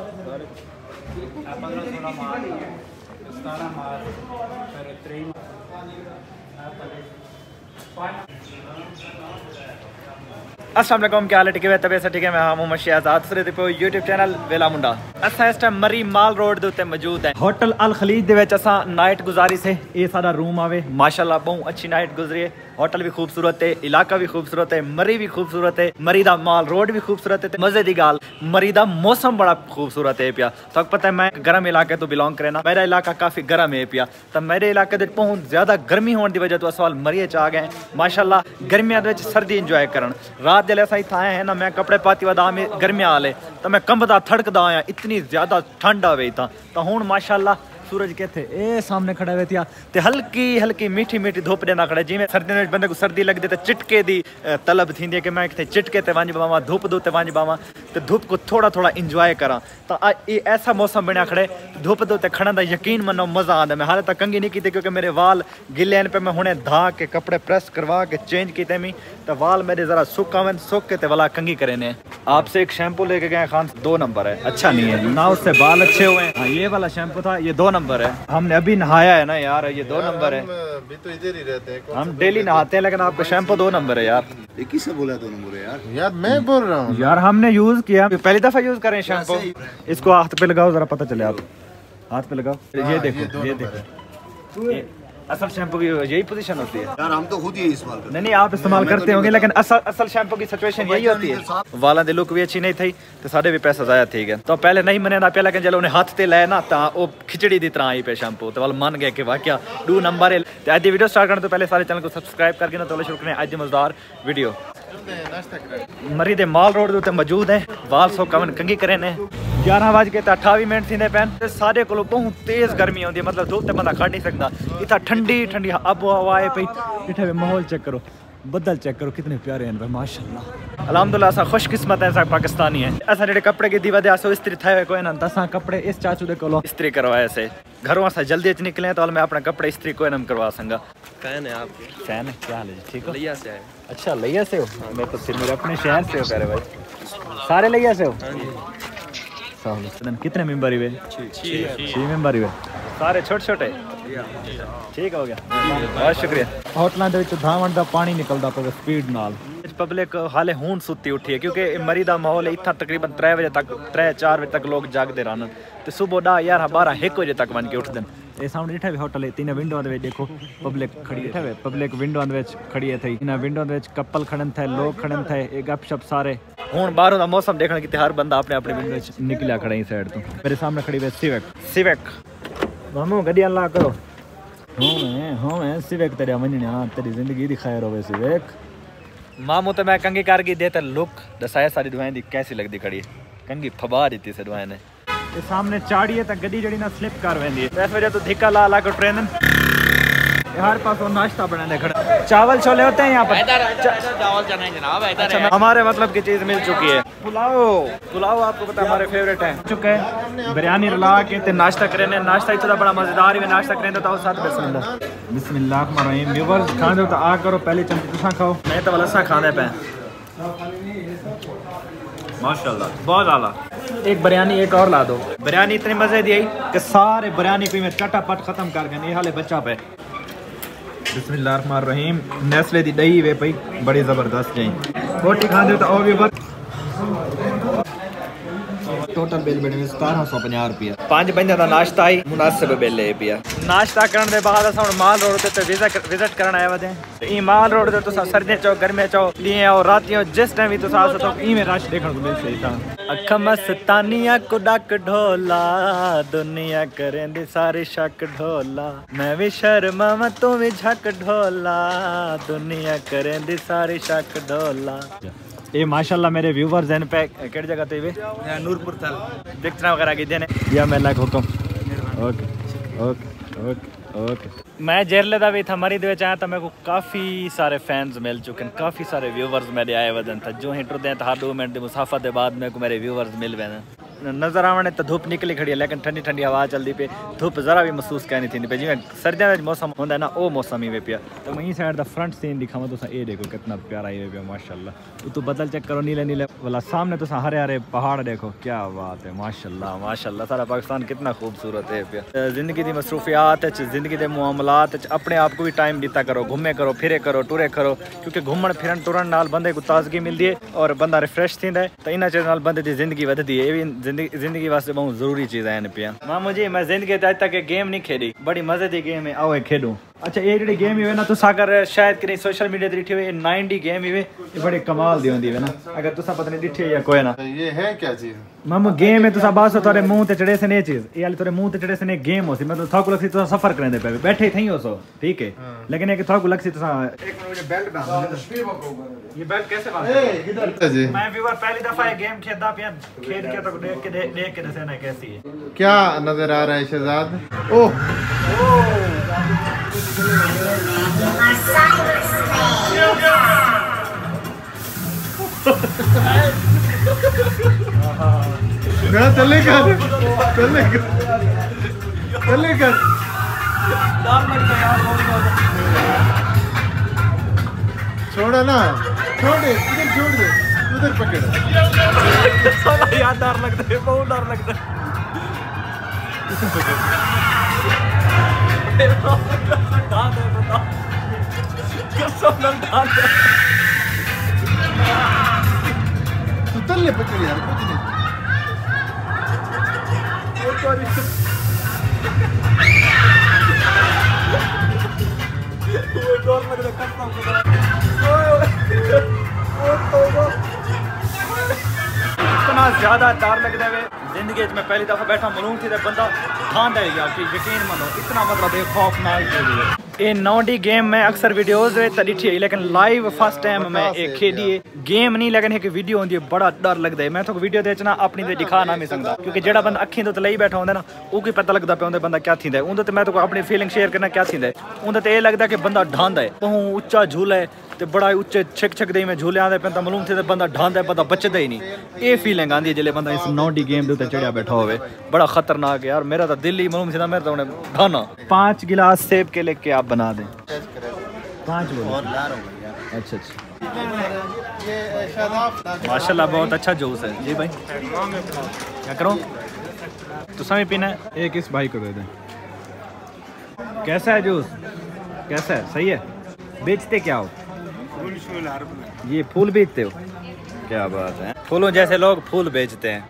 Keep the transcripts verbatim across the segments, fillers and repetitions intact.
अस्सलाम वालेकुम, क्या हाल है? ठीक है तबीयत ठीक है? मैं हाँ मोहम्मद शहजाद फरीद पे यूट्यूब चैनल वेला मुंडा। असा इस टाइम मरी माल रोड के उत्ते मौजूद है होटल अल खलीज दे विच असा नाइट गुजारी से ये सारा रूम आवे माशाल्लाह बहुत अच्छी नाइट गुजरी है। होटल भी खूबसूरत है, इलाका भी खूबसूरत है, मरी भी खूबसूरत है, मरी दा माल रोड भी खूबसूरत है। मजे की गाल मरी दा मौसम बड़ा खूबसूरत है पिया। तो पता है मैं गर्म इलाके तो बिलोंग करे ना, मेरा इलाका काफी गर्म है पिया। तो मेरे इलाके दे बहुत ज्यादा गर्मी होने की वजह तो सवाल मरी च आ गए माशाल्लाह गर्मियों में सर्दी इंजॉय करन। रात जल्द असा इतना आए हैं ना, मैं कपड़े पाती वादा में गर्मियां आले तो मैं कंबदा थड़कदा आया, इतनी ज्यादा ठंड आ गई था। तो हूँ माशाल्लाह सूरज के थे ए सामने खड़ा हुए थे ते हल्की हल्की मीठी मीठी धुप देना खड़े। जिमें सर्दी में बंदे को सर्दी लगती तो चिटके दी तलब थी कि मैं कितने चिटके ते वंज बावा धुप दो ते वंज बावा तो धुप को थोड़ा थोड़ा इंजॉय करा। तो ये ऐसा मौसम बनया खड़े धुप दो ते खड़न का यकीन मनो मजा आता। मैं हाले तक कंगी नहीं की क्योंकि मेरे वाल गिले पे मैं हुने धा के कपड़े प्रेस करवा के चेंज किए मी तो वाल मेरे जरा सुखावन सुख के ते वाला कंगी करे ने। आपसे एक शैम्पू लेके गए खान, दो नंबर है, अच्छा नहीं है ना, उससे बाल अच्छे हुए हैं। हाँ, ये वाला शैम्पू था, ये दो नंबर है। हमने अभी नहाया है ना यार, ये दो नंबर है। अभी तो इधर ही रहते हैं, हम डेली नहाते हैं लेकिन आपका शैम्पू दो नंबर है यार। किससे बोला दो नंबर है यार? यार मैं बोल रहा हूँ यार, हमने यूज किया, पहली दफा यूज करें शैम्पू। इसको हाथ पे लगाओ जरा पता चले, आप हाथ पे लगाओ। ये देखो ये देखो असल शैम्पू की यही पोजीशन होती है यार। हम तो खुद ही इस्तेमाल करते हैं। नहीं नहीं आप इस्तेमाल करते होंगे लेकिन असल असल शैम्पू की सिचुएशन यही होती है। वालों की लुक भी अच्छी नहीं थी तो साढ़े भी पैसा जाया ठीक है। तो पहले नहीं मने ना पे लेकिन जब उन्हें हाथ ते लाया ना तो वो खिचड़ी की तरह आई पे शैम्पू तो वाल मन गए कि वाकया दो नंबर है। तो आज वीडियो स्टार्ट करने तो पहले सारे चैनल को सब्सक्राइब करके ना तो शुरू करें आज मजेदार वीडियो। मरी दे माल रोड उत्ते मौजूद है, वाल सो कवन कंगी करे ने। ग्यारह बज के अठावी मिनट थी पैन सारे को बहुत तेज गर्मी आती है, मतलब धूप से बंदा खड़ नहीं सकता। इतना ठंडी ठंडी अब हवा आए पी, इतना माहौल चेक करो, बदल चेक करो कितने प्यारे हैं भाई माशाल्लाह। अलहमदुलिल्लाह असा खुशकिस्मत है, असा पाकिस्तानी है। असा जेडे कपड़े की दीवा दे इस्त्री थे कोई ना, असा कपड़े इस चाचू दे कोलो इस्त्री करवाए से घरों असा जल्दी च निकले तो मैं अपना कपड़े इस्त्री कोई ना करवा संगा। फैन है आपके? फैन है, क्या हाल है? ठीक हो? लिया से है। अच्छा लिया से हो? मैं तो फिर मेरे अपने शहर से हो कह रहे भाई, सारे लिया से हो? कितने मेंबर हुए? छह मेंबर हुए, सारे छोटे छोटे। ठीक हो गया, बहुत शुक्रिया। होटलों के धावन का पानी निकलता पे स्पीड नाल। पब्लिक हाले हूं सुती उठी है क्योंकि मरी का माहौल है। इतना तकरीबन त्रै बजे तक त्रै चार बजे तक लोग जागते रहन तो सुबह डा यार बारह एक बजे तक बन के उठते हैं। ये सामने इठा भी होटल है, तीन विंडो देखो पब्लिक खड़ी है, पब्लिक विंडो खड़ी है थी। इन विंडो कपल खड़न थे, लोग खड़न थे, एक गपशप सारे। हूँ बाहरों का मौसम देखने की हर बंदा अपने अपने विंडो निकलिया खड़ा ही साइड तो। मेरे सामने खड़ी हुई सिविक सिविक मामू गड्डियां ला करो। हाँ हाँ सिविक तेरे वंजना तेरी जिंदगी दी खैर होवे सिविक। मामू तो मैं कंगी कर गई देते लुक दसाया सारी दुआएं दी कैसी लगती खड़ी है, कंगी फबा दी से दुआएं ने। ये सामने चाड़ी है तो गड्डी जड़ी ना स्लिप कर वेंदी है, इस वजह तो धिक्का ला ला कर ट्रेन हर पास नाश्ता बनाने खड़ा। चावल छोले होते हैं यहाँ पर, चावल चना जनाब। अच्छा, हमारे मतलब की चीज मिल चुकी है। पुलाव पुलाव आपको पता है हमारे फेवरेट है। चुके हैं बिरयानी रला के ते नाश्ता करें, नाश्ता इतना बड़ा मजेदार है। नाश्ता करें तो साथ बिस्मिल्लाह बिस्मिल्लाह व्यूअर्स खाने दो तो आ करो पहले चमच तुसा खाओ, मैं तो वाला खाने पे माशाल्लाह बहुत आला। एक बिरयानी एक और ला दो। बिरयानी इतनी मजे दी कि सारे बिरयानी को मैं चटापट खत्म कर गए। ये हाले बच्चा पे बिस्मिल्लाहिर्रहमानिर्रहीम नेस्ले दी दही वे पई बड़ी जबरदस्त जाई रोटी खांदे तो और भी बर टोटल बिल बने सतारह सौ पचास रुपया। पांच बंदे का नाश्ता आई मुनासिब बिल है पिया। नाश्ता करने के बाद अस माल रोड ते विजिट विजिट करन आए वदे। ई माल रोड ते तुसा सर्दी चो गर्मी चो दिए और रातियों जिस टाइम भी तुसा आ तो ई में रश देखण को मिल सही था। अख मस्तानिया को डक ढोला दुनिया करेंदी सारी शक ढोला, मैं भी शर्मा तू भी झक ढोला दुनिया करेंदी सारी शक ढोला। ये माशाल्लाह मेरे व्यूवर्स हैं पे केड़ी जगह ते वे नूरपुर तल दिखना वगैरह की देने या मैं लाइक हुक्म। ओके ओके ओके ओके मैं जेरले दा भी था मरी दे विच आया तो मेरे को काफ़ी सारे फैंस मिल चुके हैं, काफ़ी सारे व्यूवर्स मेरे आए वदन था। जो इंटर दें तो हर दो मिनट की मुसाफत के बाद मेरे को मेरे व्यूवर्स मिल गए। नज़र आने तो धूप निकली खड़ी है लेकिन ठंडी ठंडी हवा चलती पे धूप जरा भी महसूस करनी थी पे जिवें सर्दियों का मौसम होंदा है ना वो मौसम ही वे पिया। तो मैं साइड का फ्रंट सीन दिखावा तो ये देखो कितना प्यारा ही पिया माशाल्लाह। तो बदल चेक करो नीले नीले वाला सामने तो हरे हरे पहाड़ देखो क्या बात है माशाल्लाह माशाल्लाह। सारा पाकिस्तान कितना खूबसूरत है पिया। जिंदगी की मसरूफियात जिंदगी के मामलात अपने आप को भी टाइम दिता करो, घूमे करो फिरे करो टूरे करो क्योंकि घूमन फिरन तुरन नाल बंदे को ताजगी मिलती है और बंदा रिफ्रेश थींदा है। तो इन चीज़ नाल बंदे की जिंदगी वधदी है। ये भी जिंदगी जिंदगी वास्ते बहुत जरूरी चीज़ है पिया। मामू जी मैं जिंदगी अज तक गेम नहीं खेली, बड़ी मजे की गेम है, आओ खेडूं। अच्छा ये जी गेम ही ना तुस अगर शायद कहीं सोशल मीडिया पर दिखी हुई नाइनटी गेम ही ये बड़े कमाल दी होंदी है ना। अगर तुसा पता नहीं दिखी या कोई ना ये है क्या चीज मामू गेम है तुसा बस तेरे मुंह ते चढ़े से ये चीज ये वाली तेरे मुंह ते चढ़े से गेम हो सी मतलब थाकू लगसी तुसा सफर करने पे बैठे थई हो सो ठीक है लेकिन एक थाकू लगसी तुसा एक मिनट मुझे बेल्ट बांध ये बेल्ट कैसे बांध ए इधर जी मैं व्यूअर पहली दफा ये गेम खेलदा पिया खेल के तो देख के देख के दसे ना कैसी है क्या नजर आ रहा है शहजाद। ओह ना चले कर चले कर चले कर छोड़ा ना छोड़ दे इधर छोड़ दे उधर पकड़ साला यार डर लगता है बहुत डर लगता है। तू तल्ले पकड़ यार कुछ नहीं इतना ज्यादा डर लगता है जिंदगी में पहली दफा बैठा मलूम थी बंदा खान है यार कि यकीन मानो इतना मतलब एक खौफनाक ये नौडी गेम में अक्सर वीडियोस दिखी है लेकिन लाइव फर्स्ट टाइम मैं एक खेली है गेम नहीं लेकिन एक वीडियो होती है बड़ा डर लगता है। मैं तो वीडियो देखना अपनी ते दिखा ना नहीं सकता क्योंकि जेड़ा बंदा अखी तो लई बैठा होंदा ना वो की पता लगता पे बंदा क्या थींदा है उंदे ते मैं तो अपनी फीलिंग शेयर करना क्या थींदा है उंदे ते ये लगता कि बंदा ढांदा है बहुत उच्चा झूला है ते बड़ा उच्चे छिक छिक दे में झूले आंदे पे तो मालूम थे बंदा ढांदा है बंदा बचदा ही नहीं। ये फीलिंग आंदी है जिले बंदा इस नौडी गेम दे चढ़िया बैठा होवे बड़ा खतरनाक है यार। मेरा तो दिल ही मालूम थी मेरा तो ढाना। पाँच गिलास सेब के लेके आप बना दें पाँच बोलो अच्छा अच्छा माशाल्लाह बहुत अच्छा जूस है जी भाई क्या करो तो समय पीना है एक इस भाई को दे दें। कैसा है जूस कैसा है सही है बेचते क्या हो ये फूल बेचते हो क्या बात है फूलों जैसे लोग फूल बेचते हैं।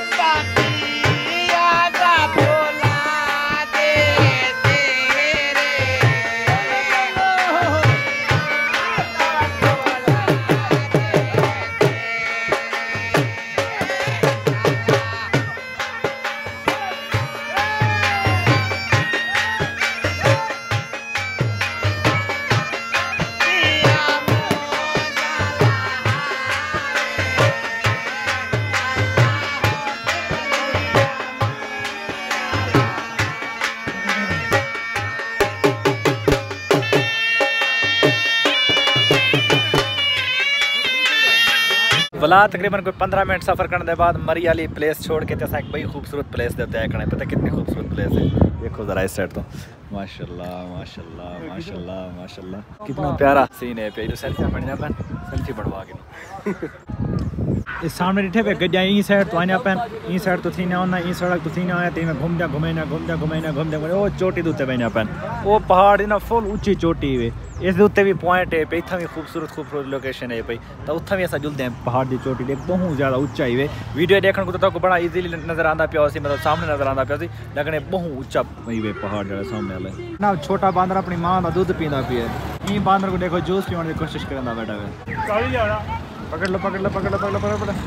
भला तकरीबन कोई पंद्रह मिनट सफ़र करने के बाद मरी वाली प्लेस छोड़ के एक बड़ी खूबसूरत प्लेस देते हैं करने पता कितनी खूबसूरत प्लेस है देखो जरा इस साइड तो माशाल्लाह माशाल्लाह माशाल्लाह माशाल्लाह कितना प्यारा सीन है पे सेल्फी बढ़िया पन सेल्फी बढ़वा के इस सामने डिठे पे गड्डियां ई साइड तो आने अपन ई साइड तो थी ना होना ई सड़क तो थी ना आया ते में घूमदा घुमेना घूमदा घुमेना घूमदा ओ चोटी दे उत्ते बैठे अपन ओ पहाड़ ना फुल ऊंची चोटी है इस दे उत्ते भी पॉइंट है पे इत्था भी खूबसूरत खूबसूरत लोकेशन है भाई तो उत्था भी ऐसा जुलते हैं पहाड़ की चोटी देख बहुत ज़्यादा ऊंचा है वीडियो देखने को तो बड़ा इजीली नजर आता पिया सी मतलब सामने नजर आता पिया सी लेकिन बहुत ऊंचा वे पहाड़ जो सामने वाला ना छोटा बांदर अपनी माँ का दूध पींदा पिया ई बांदर को देखो जूस पीने की कोशिश करना बैठा है पकड़ लो पकड़ लो पकड़ लो पकड़ लो पकड़ लो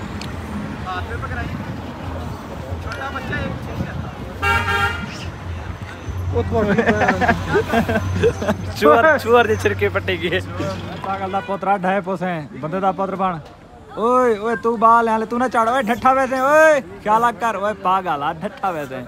छोटा बच्चा चुअर चुअर दी छिरके पट्टी की पागल दा पोतरा ढाई पोसे बंदे दा पुत्र बन ओए ओए तू बाल हाले तू ना चढ़ ओए ठट्ठा वैसे ओए ख्याल कर ओए पागल आ ठट्ठा वैसे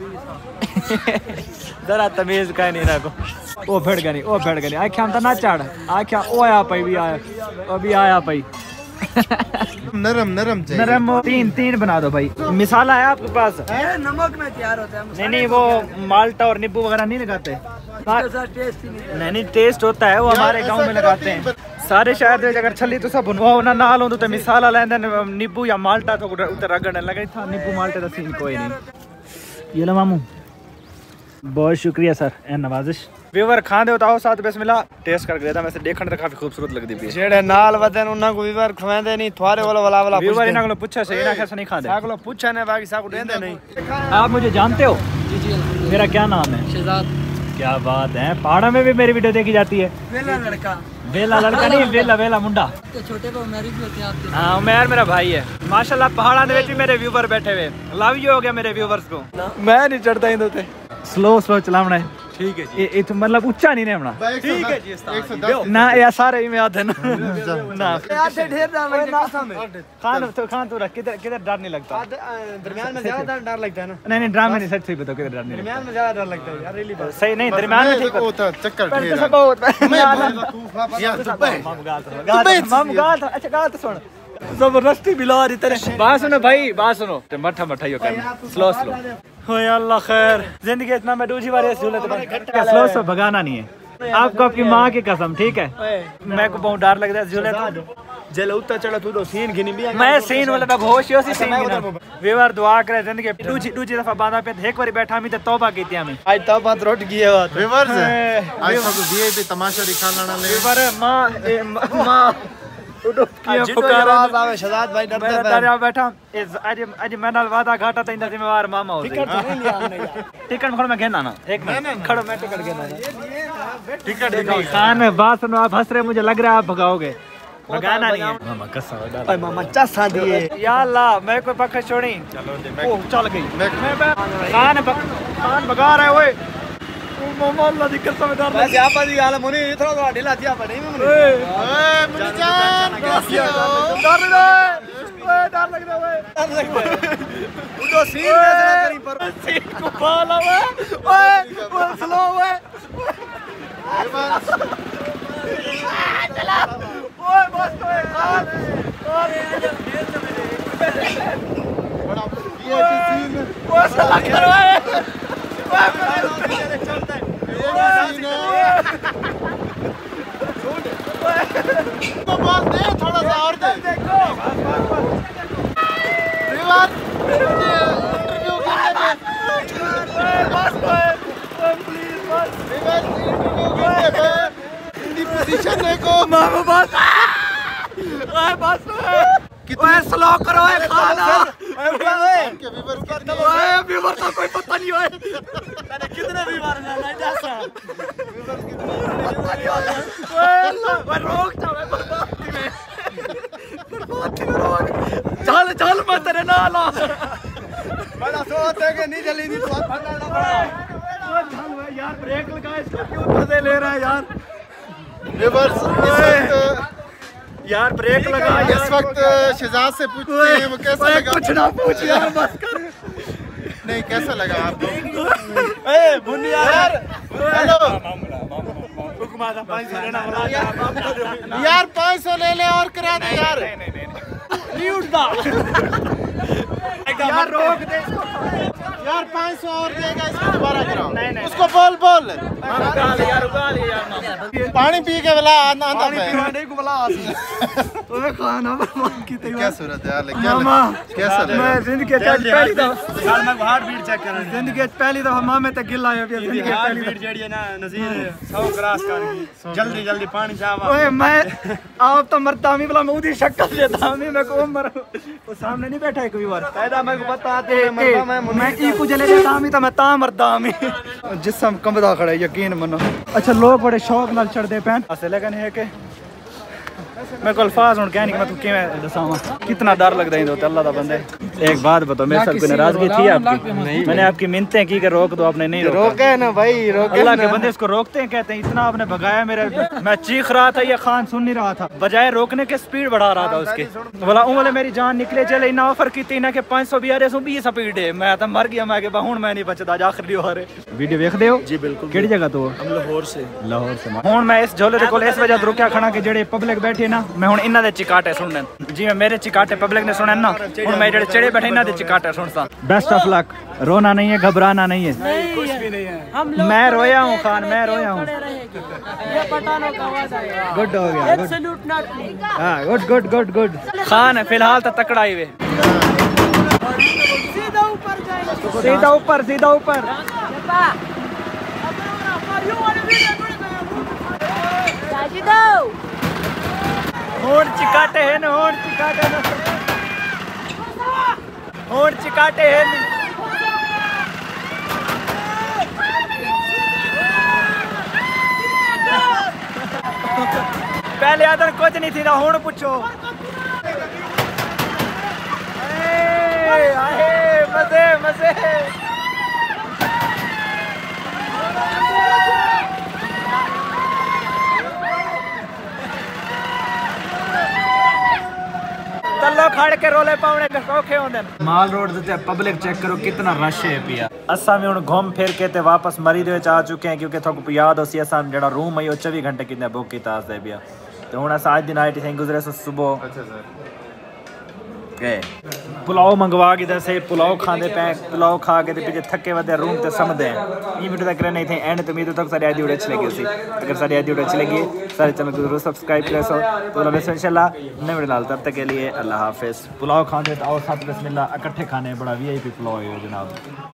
जरा तमीज का नहीं रखो ओ फट गनी ओ फट गनी आख्या हम तो ना चढ़ आख्या ओ आया पई भी आया ओ भी आया पई नरम नरम चाहिए। नरम तीन तीन बना दो भाई। मिसाला है आपके पास? नमक में तैयार होता है। नहीं नहीं, वो माल्टा और नींबू वगैरह नहीं लगाते? टेस्ट नहीं, नहीं टेस्ट होता है, वो हमारे गांव में लगाते हैं। सारे शहर में अगर छली तुसा बनवाओ ना ना लो तो मिसाला लेंदे नींबू या माल्टा तो उतर रगड़ने लगे था। नींबू माल्टे का सीन कोई नहीं। ये लो मामू, बहुत शुक्रिया सर ए नवाजिश। व्यूवर खां दे आओ साथ बिस्मिल्लाह। टेस्ट करके देता वैसे देखने तो काफी खूबसूरत लगदी पई। जेड़े नाल वदन उन्ना को व्यूवर खवांदे नहीं, थवारे वाला वाला वाला व्यूवर इना को पूछा से इना कैसे नहीं खांदे? सा को पूछा ने बाकी सा को देंदे नहीं। आप मुझे जानते हो? जी जी। मेरा क्या नाम है? शहजाद। क्या बात है, पहाड़ा में भी मेरी वीडियो देखी जाती है। वेला लड़का। वेला लड़का नहीं, वेला वेला मुंडा। तो छोटे को उमेर भी होते हैं आपके। हाँ उमेर मेरा भाई है माशाल्लाह। पहाड़ा दे विच भी मेरे व्यूवर बैठे हुए। लव यू हो गया मेरे व्यूवर्स को। मैं नहीं चढ़ता इंदे ते। स्लो स्लो चलावना है। ठीक है जी। ये तो मतलब ऊंचा नहीं रहना। ठीक है जी। एक सौ दस ना या सारे ही में आधे ना ना यार से ढेर ना मैं नासा में। खान तो खान तो रख किधर किधर डर नहीं लगता? दरमियान में ज्यादा डर लगता है ना। नहीं नहीं ड्रामे नहीं सच सही बताओ किधर डर नहीं लगता? दरमियान में ज्यादा डर लगता है यार, रियली बात। सही नहीं दरमियान में ठीक होता चक्कर पर ठेरा। तो बहुत या दुबई मामू गाल था। अच्छा गाल तो सुन, जबरदस्ती बिला रही तेरे। बात सुनो भाई, बात सुनो। ते मठा मठा यो करना स्लो स्लो। ओए अल्लाह खैर, जिंदगी इतना मैं दूसरी बार ऐसे झूले तो स्लो स्लो भगाना नहीं है आपको, आपकी माँ की कसम। ठीक है मैं को बहुत डर लगता है झूले तो। जेल उतर चढ़ा तू तो सीन गिनी भी। मैं सीन वाला मैं होश ही उसी सीन गिना। व्यूअर दुआ करे जिंदगी दूसरी दूसरी दफा बांधा पे एक बारी बैठा मी तो तौबा कीती हमें। आज तो बात रोट गई है बात। व्यूअर्स आज सब वीआईपी तमाशा दिखाना ले। व्यूअर मां मां उडो किया पुकारा आवे शहजाद भाई डरता है। मैं तारे बैठा आज आज मैं नाल वादा घाटा तइंदा जिम्मेवार मामा हो। टिकट तो नहीं लिया हमने यार। टिकट खड़ो मैं घेना ना एक मिनट खड़ो मैं टिकट घेना। टिकट दिखाओ। खान बात सुनो, आप हंस रहे मुझे लग रहा है आप भगाओगे। भगाना नहीं है मामा कसम। ओए मामा चसा दिए या अल्लाह मैं कोई पक्का छोड़ी। चलो दे ओ चल गई। मैं खान खान भगा रहा है ओए मामा अल्लाह दी कसम डर। बस यहां पर गाल मुनी इतना तो ढीला दिया पर नहीं मुनी। ओए मुझे जान कैसे हो? डर रहा है ओए, डर लग रहा है ओए, डर लग रहा है। उडो सीन कैसे ना करी पर सीन को पाला ओए ओए वो स्लो ओए चला ओए बस ओए खान ओए बड़ा वीआईपी सीन। वो साला कर ओए तो बॉल दे थोड़ा सा और दे। देखो रिवाज इंटरव्यू करने बस प्लीज बस रिवाज इंटरव्यू करने हिंदी पोजीशन देखो। मामा बस ओए बस ओए स्लो करो ओए खाना ओए के व्यूअर कितने ओए व्यूअर का कोई पता नहीं ओए मैंने कितने व्यूअर लाना है जैसा व्यूअर कितने ओए ओए रोक जा मैं बर्बादी में बर्बादी में रोक। चल चल मैं तेरे नाल आ। बड़ा सोच है कि नहीं जल्दी नहीं तो फटाना पड़ा। चल ओए यार ब्रेक लगा, इसको क्यों मजे ले रहा है यार। व्यूअर्स इस वक्त यार ब्रेक लगा इस वक्त शहजाद से पूछते हैं वो कैसा लगा। कुछ ना पूछ यार बस कर। नहीं कैसा लगा आपको? ए मुन्नी यार हेलो हुक्मा था पाँच सौ लेना वाला यार पाँच सौ ले ले और करा दे यार। नहीं उठता यार रोक दे इसको यार पाँच सौ और देगा इसको दोबारा कराओ। नहीं, नहीं। उसको बोल बोल गाल यार गाल यार पानी पी के वाला आंदा आंदा पानी पीवाने को बुला आसी। ओए खाना बर्बाद की क्या सूरत है यार क्या मामा कैसा लगा? मैं जिंदगी में पहली दफा यार मैं हार्ट बीट चेक कर रहा जिंदगी में पहली दफा मामे तक गिल आया जिंदगी में हार्ट पहली बीट जेड़ी है ना नजीर सौ क्रॉस कर गई। जल्दी जल्दी पानी चावा। ओए मैं आप तो मरता हमी भला मैं उदी शक्ल देता हमी मैं को मर वो सामने नहीं बैठा एक भी बार पैदा मैं को बताते मरदा मैं मैं ई को जले देता हमी तो मैं ता मरदा हमी जिसम कंबदा खड़ा यकीन मनो। अच्छा लोग बड़े शौक नाल चढ़दे पैन असे लगन है के मैं को अल्फाज हुन कहनी मैं तू किवें दसावा कितना डर लगदा इंदो ते अल्लाह दा बंदे। एक बात बताओ मेरे साथ कोई नाराजगी थी आपकी? मैंने आपकी मिन्नतें की कि रोक दो, आपने नहीं रोका। रोके ना भाई रोके। अल्लाह के बंदे इसको रोकते हैं, कहते हैं इतना आपने भगाया मेरे मैं चीख रहा था ये खान सुन नहीं रहा था, बजाय रोकने के स्पीड बढ़ा रहा था उसके। बोला उंगले मेरी जान निकले चले इना ऑफर की थी ना कि पाँच सौ भी सौ बीस स्पीड है मैं तो मर गया मैं के हूं मैं नहीं बचदा आखिरी हारे। वीडियो देखदे हो? जी बिल्कुल। केड़ी जगह तो? हम लाहौर से। लाहौर से। हुन मैं इस झोले दे कोल इस वजह तो रुकया खड़ा कि जेड़े पब्लिक बैठी ना मैं हुण इन्हां दे चिकाटे सुनने जिवें मेरे चिकाटे पब्लिक ने सुने ना हुण मैं जेड़े चढ़े बैठे इन्हां दे चिकाटे सुनसा। Best of luck. रोना नहीं है, घबराना नहीं है। नहीं, कुछ भी नहीं है। हम लोग मैं रोया हूँ खान, मैं रोया हूँ। ये पठानों का आवाज आएगा। गुड हो गया। एक सैल्यूट नॉट मी। हां गुड गुड गुड गुड। खान फिलहाल तो तकड़ा ही वे। सीधा ऊपर जाएंगे। सीधा ऊपर सीधा ऊपर। होड़ चिकाटे हैं ना, होड़ चिकाटे हैं, होड़ चिकाटे हैं। पहले आदर कुछ नहीं थी ना, होड़ पूछो। आए मजे मजे। तल्लो खड़ के रोले पाउने सौखे होंदे। माल रोड ते पब्लिक चेक करो कितना रश है पिया। असा भी हुण घूम फिर के ते वापस मरी दे विच आ चुके हैं क्योंकि थोक याद हो सी असा जेड़ा रूम है चौबीस घंटे कितने बुक कीता अस पिया। तो हुण असा आज दी नाइट थे गुजरे सो सुबह। अच्छा सर के पुलाव मंगवा के दसे पुलाव खांदे पे पुलाव खा के ते पीछे थके वदे रूम ते समदे हैं। ई वीडियो तक नहीं थे एंड तो उम्मीद तक सारी आईडी वीडियो अच्छी लगी सी। अगर सारी आईडी वीडियो अच्छी लगी सारे चैनल को जरूर सब्सक्राइब करें। सो तो मिलते हैं इंशाल्लाह नए वीडियो नाल। तब तक के लिए अल्लाह हाफिज़। पुलाव खांदे तो आओ साथ बिस्मिल्लाह इकट्ठे खाने बड़ा वीआईपी पुलाव है जनाब।